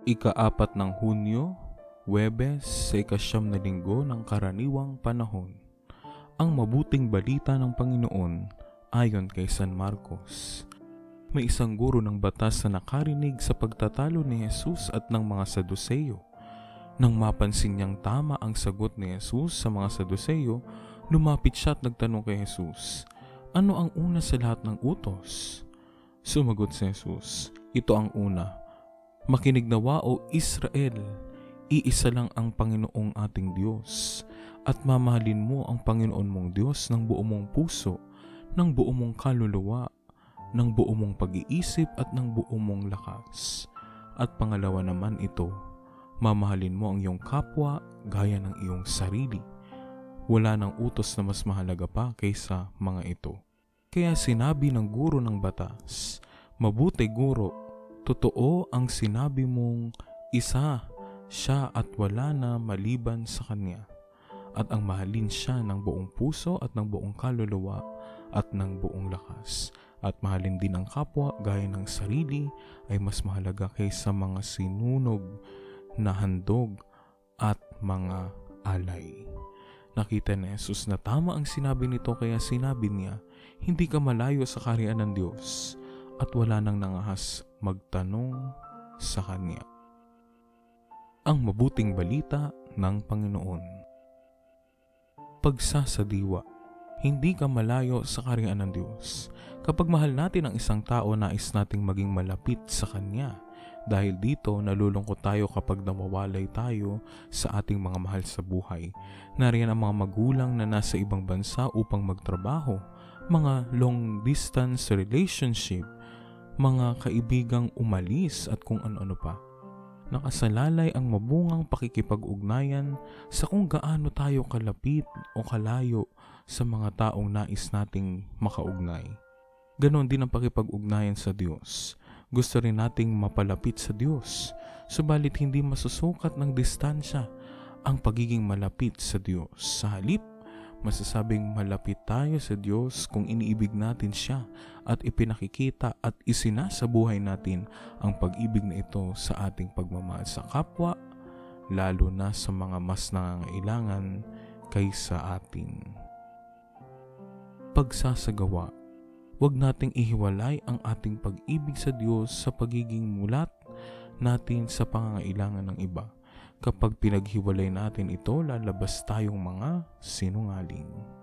Ika-4 ng Hunyo, Huwebes sa ika-9 na linggo ng karaniwang panahon. Ang mabuting balita ng Panginoon ayon kay San Marcos. May isang guro ng batas na nakarinig sa pagtatalo ni Jesus at ng mga Saduseyo. Nang mapansin niyang tama ang sagot ni Jesus sa mga Saduseyo, lumapit siya at nagtanong kay Jesus, "Ano ang una sa lahat ng utos?" Sumagot si Jesus, "Ito ang una. Makinig nawa o Israel, iisa lang ang Panginoong ating Diyos, at mamahalin mo ang Panginoon mong Diyos ng buong mong puso, ng buong mong kaluluwa, ng buong mong pag-iisip at ng buong mong lakas. At pangalawa naman ito, mamahalin mo ang iyong kapwa gaya ng iyong sarili. Wala nang utos na mas mahalaga pa kaysa mga ito." Kaya sinabi ng guro ng batas, "Mabuti guro, totoo ang sinabi mong isa siya at wala na maliban sa kanya, at ang mahalin siya ng buong puso at ng buong kaluluwa at ng buong lakas, at mahalin din ang kapwa gaya ng sarili ay mas mahalaga kaysa mga sinunog na handog at mga alay." Nakita ni Jesus na tama ang sinabi nito, kaya sinabi niya, "Hindi ka malayo sa kaharian ng Diyos," at wala nang nangahas magtanong sa Kanya. Ang mabuting balita ng Panginoon. Pagsasadiwa. Hindi ka malayo sa kaharian ng Diyos. Kapag mahal natin ang isang tao, nais nating maging malapit sa Kanya. Dahil dito, nalulungkot tayo kapag nawawalay tayo sa ating mga mahal sa buhay. Nariyan ang mga magulang na nasa ibang bansa upang magtrabaho, mga long-distance relationship, mga kaibigang umalis at kung ano-ano pa. Nakasalalay ang mabungang pakikipag-ugnayan sa kung gaano tayo kalapit o kalayo sa mga taong nais nating makaugnay. Ganon din ang pakipag-ugnayan sa Diyos. Gusto rin nating mapalapit sa Diyos, subalit hindi masusukat ng distansya ang pagiging malapit sa Diyos. Sa halip, masasabing malapit tayo sa Diyos kung iniibig natin siya at ipinakikita at isinasabuhay natin ang pag-ibig na ito sa ating pagmamahal sa kapwa, lalo na sa mga mas nangangailangan kaysa atin. Pagsasagawa. Huwag nating ihiwalay ang ating pag-ibig sa Diyos sa pagiging mulat natin sa pangangailangan ng iba. Kapag pinaghiwalay natin ito, lalabas tayong mga sinungaling.